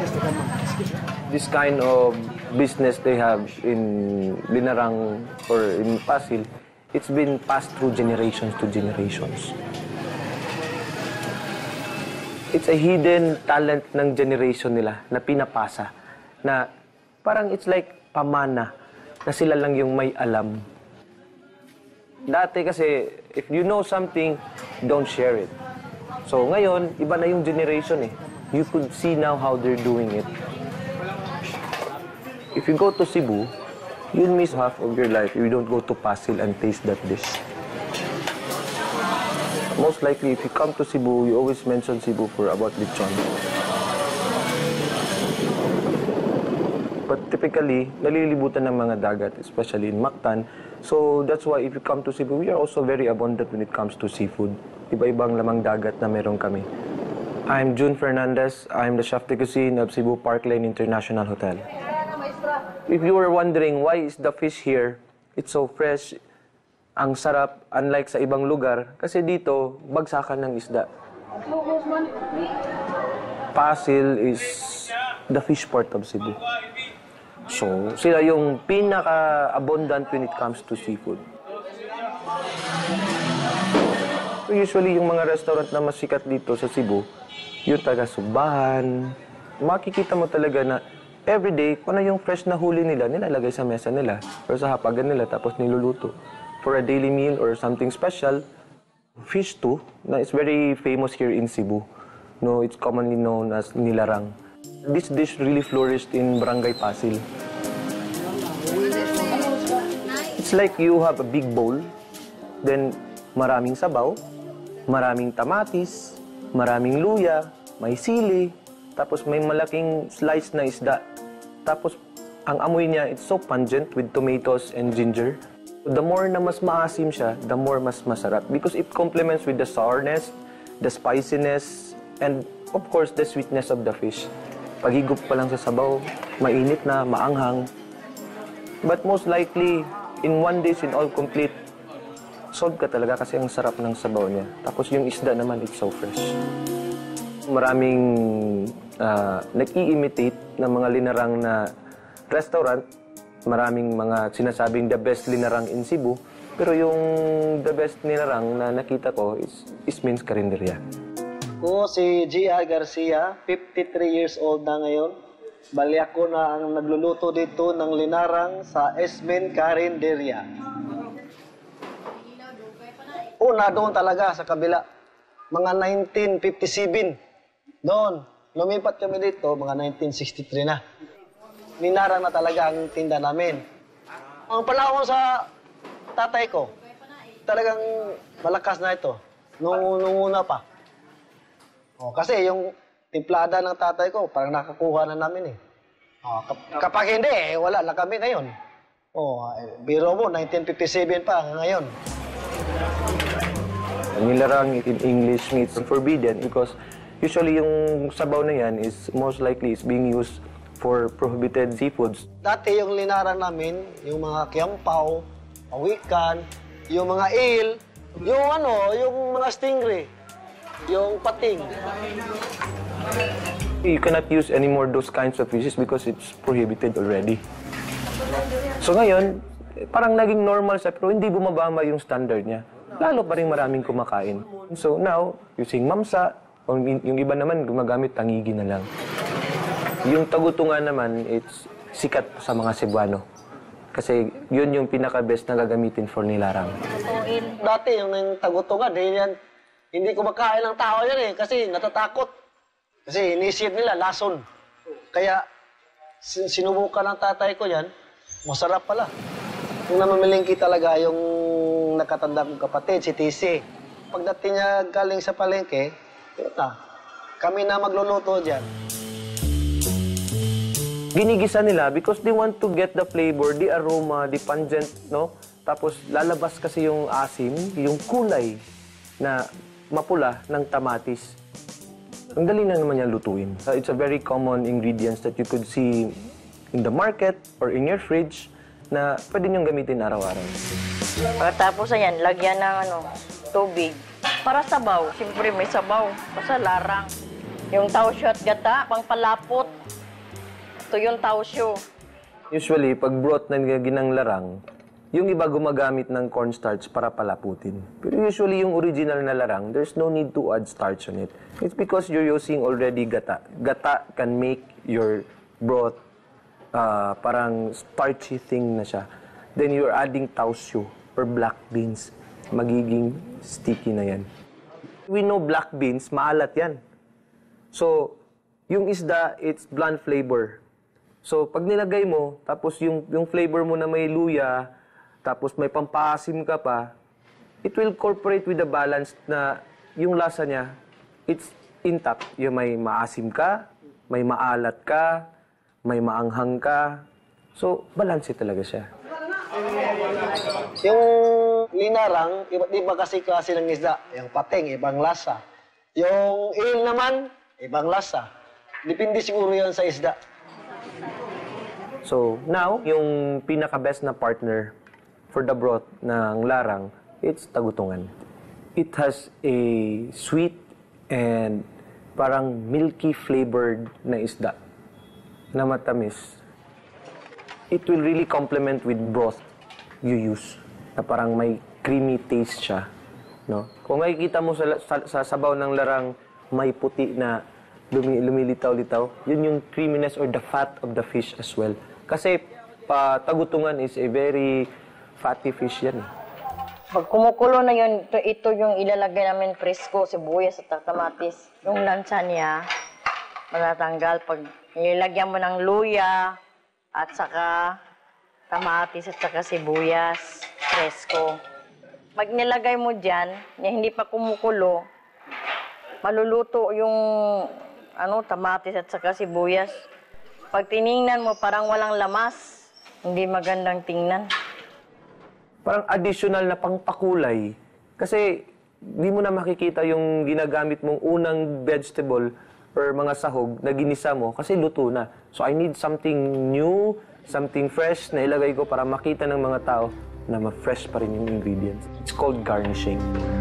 This kind of business they have in Linarang or in Pasil, it's been passed through generations to generations. It's a hidden talent ng generation nila na pinapasa. Na parang it's like pamana na sila lang yung may alam. Dati kasi, if you know something, don't share it. So ngayon, iba na yung generation eh. You could see now how they're doing it. If you go to Cebu, you'll miss half of your life if you don't go to Pasil and taste that dish. Most likely, if you come to Cebu, you always mention Cebu for about lechon. But typically, nalilibutan ng mga dagat, especially in Mactan. So that's why if you come to Cebu, we are also very abundant when it comes to seafood. Iba-ibang lamang dagat na meron kami. I'm June Fernandez. I'm the chef de cuisine of Cebu Parklane International Hotel. If you were wondering why is the fish here, it's so fresh, ang sarap, unlike sa ibang lugar, kasi dito, bagsakan ng isda. Pasil is the fish port of Cebu. So, sila yung pinaka-abundant when it comes to seafood. So, usually, yung mga restaurant na masikat dito sa Cebu, yung taga-Subahan, makikita mo talaga na everyday, kung ano yung fresh na huli nila, nilalagay sa mesa nila or sa hapagan nila, tapos niluluto. For a daily meal or something special, fish too, na is very famous here in Cebu. No, it's commonly known as Linarang. This dish really flourished in Barangay Pasil. It's like you have a big bowl, then maraming sabaw, maraming tamatis, maraming luya, may sili, tapos may malaking slice na isda. Tapos ang amoy niya, it's so pungent with tomatoes and ginger. The more na mas maasim siya, the more mas masarap because it complements with the sourness, the spiciness, and of course, the sweetness of the fish. Paghigop pa lang sa sabaw, mainit na, maanghang. But most likely, in one dish, in all complete, solve ka talaga kasi ang sarap ng sabaw niya. Tapos yung isda naman, it's so fresh. Maraming nag-i-imitate ng mga linarang na restaurant. Maraming mga sinasabing the best linarang in Cebu. Pero yung the best linarang na nakita ko is Esmen Carenderia. Ako si JR Garcia, 53 years old na ngayon. Bali ako na ang nagluluto dito ng linarang sa Esmen Carenderia. Una doon talaga sa kabila. Mga 1957. Doon. Lumipat kami dito, mga 1963 na. Linarang na talaga ang tinda namin. Ang panahon sa tatay ko, talagang malakas na ito. Nung una pa. Kasi yung timplada ng tatay ko, parang nakakuha na namin eh. Kapag hindi, wala na kami ngayon. Biro mo, 1957 pa ngayon. Linarang in English means forbidden because usually yung sabaw na yan is most likely is being used for prohibited seafoods. Dati yung linarang namin, yung mga kiyampaw, pawikan, yung mga eel, yung mga stingray, yung pating. You cannot use anymore those kinds of fishes because it's prohibited already. So ngayon, parang naging normal siya pero hindi bumababa yung standard niya. Lalo pa rin maraming kumakain. So now, using mamsa, o yung iba naman gumagamit tangigi na lang. Yung tagutungan naman, it's sikat sa mga Cebuano. Kasi yun yung pinaka-best na gagamitin for nilarang. Dati yung tagutungan, hindi kumakain ng tao yan eh, kasi natatakot. Kasi inisip nila, lason. Kaya sinubukan ng tatay ko yan, masarap pala. Yung namamilingki talaga yung nakatanda kong kapatid, si TC. Pagdating niya galing sa palengke, yun na, kami na magluluto dyan. Ginigisa nila because they want to get the flavor, the aroma, the pungent, no? Tapos lalabas kasi yung asim, yung kulay na mapula ng tamatis. Ang dali na naman yan lutuin. It's a very common ingredients that you could see in the market or in your fridge na pwede niyong gamitin araw-araw. Pagkatapos ayan, lagyan ng tubig. Para sabaw. Siyempre may sabaw. Basta larang. Yung tausyo at gata, pang palapot. Ito yung tausyo. Usually, pag broth na ginanglarang, yung iba gumagamit ng cornstarch para palaputin. Pero usually, yung original na larang, there's no need to add starch on it. It's because you're using already gata. Gata can make your broth parang starchy thing na siya. Then you're adding tausyo or black beans. Magiging sticky na yan. We know black beans, maalat yan. So, yung isda, it's bland flavor. So, pag nilagay mo, tapos yung flavor mo na may luya, tapos may pampaasim ka pa, it will incorporate with the balance na yung lasa niya, it's intact. Yung may maasim ka, may maalat ka, may maanghang ka. So, balance talaga siya. Yung linarang, iba kasi ng isda. Yung pating, ibang lasa. Yung il naman, ibang lasa. Depende siguro yan sa isda. So, now, yung pinaka-best na partner for the broth ng larang, it's tagutungan. It has a sweet and parang milky flavored na isda na matamis. It will really complement with broth you use, na parang may creamy taste siya. No? Kung makikita mo sa sabaw ng larang, may puti na lumilitaw-litaw, yun yung creaminess or the fat of the fish as well. Kasi tagutungan is a very fatty fish yan. Pag kumukulo na yun, ito yung ilalagay namin presko, sibuyas at kamatis. Yung lansa niya, matatanggal. Pag nilagyan mo ng luya at saka kamatis at saka sibuyas, presko. Pag nilagay mo dyan, na hindi pa kumukulo, maluluto yung kamatis at saka sibuyas. Pag tiningnan mo, parang walang lamas. Hindi magandang tingnan. Parang additional na pangpakulay. Kasi di mo na makikita yung ginagamit mong unang vegetable or mga sahog na ginisa mo kasi luto na. So I need something new, something fresh na ilagay ko para makita ng mga tao na ma-fresh pa rin yung ingredients. It's called garnishing.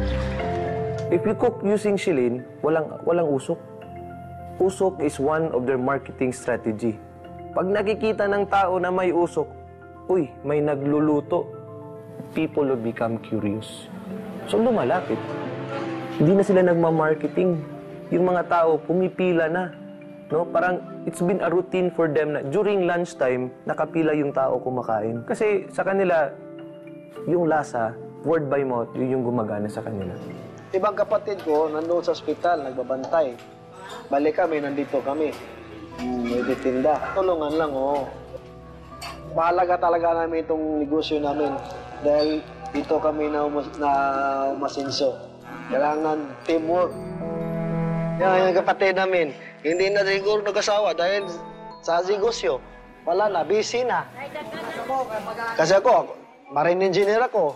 If you cook using shilin, walang usok. Usok is one of their marketing strategy. Pag nakikita ng tao na may usok, uy, may nagluluto, people will become curious. So lumalapit. Hindi na sila nagma-marketing. Yung mga tao, pumipila na. No? Parang it's been a routine for them na during lunchtime, nakapila yung tao kumakain. Kasi sa kanila, yung lasa, word by mouth, yun yung gumagana sa kanila. Ibang kapatid ko, nandun sa ospital, nagbabantay. Balik kami, nandito kami. May titinda. Tulungan lang, oo. Mahalaga talaga namin itong negosyo namin. Dahil dito kami na umasinso. Kailangan teamwork. Yan, yung kapatid namin, hindi na siguro nag-asawa dahil sa negosyo. Wala na, busy na. Kasi ako, marine engineer ako.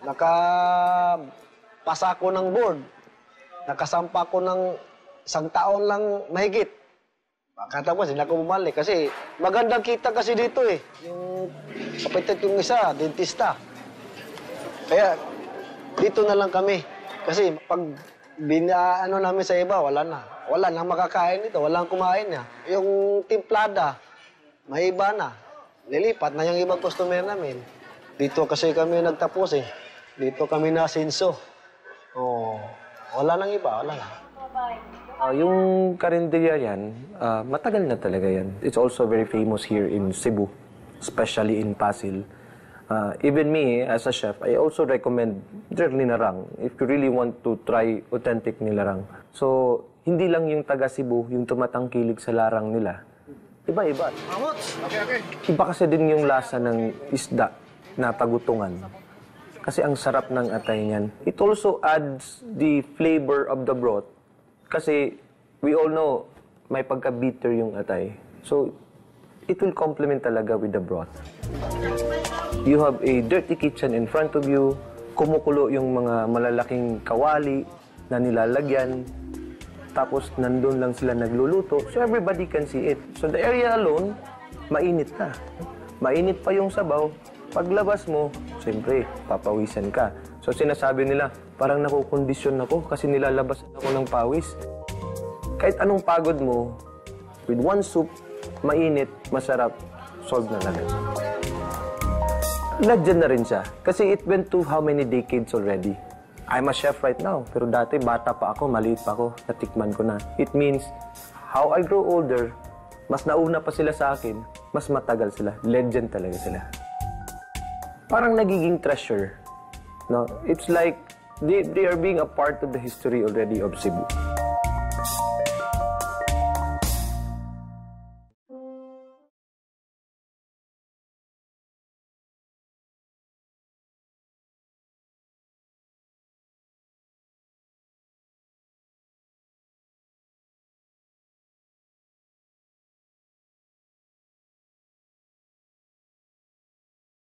Nakapasa ko ng board. Nakasampa ko ng 1 taon lang mahigit. Katapos, hindi ako bumalik. Kasi magandang kita kasi dito eh. Yung kapatid yung isa, dentista. Kaya dito na lang kami. Kasi pag namin sa iba, wala na. Wala nang makakain dito, walang kumain na. Yung timplada, may iba na. Lilipat na yung ibang customer namin. Dito kasi kami nagtapos eh. Dito kami nasinso. Oh, wala nang iba, wala na. Yung Carenderia yan, matagal na talaga yan. It's also very famous here in Cebu, especially in Pasil. Even me, as a chef, I also recommend their Linarang if you really want to try authentic nilarang. So, hindi lang yung taga Cebu, yung tumatangkilig sa larang nila. Iba-iba. Iba kasi din yung lasa ng isda na tagutungan. Kasi ang sarap ng atay niyan. It also adds the flavor of the broth. Kasi we all know, may pagka-bitter yung atay. So, it will complement talaga with the broth. You have a dirty kitchen in front of you, kumukulo yung mga malalaking kawali na nilalagyan, tapos nandun lang sila nagluluto, so everybody can see it. So the area alone, mainit na. Mainit pa yung sabaw. Paglabas mo, siyempre, papawisan ka. So sinasabi nila, parang nakukondisyon ako kasi nilalabas ako ng pawis. Kahit anong pagod mo, with one soup, mainit, masarap, solve na lang. Legend na rin siya. Kasi it went to how many decades already. I'm a chef right now. Pero dati, bata pa ako, maliit pa ako, natikman ko na. It means, how I grow older, mas nauna pa sila sa akin, mas matagal sila. Legend talaga sila. Parang nagiging treasure. No? It's like, they are being a part of the history already of Cebu.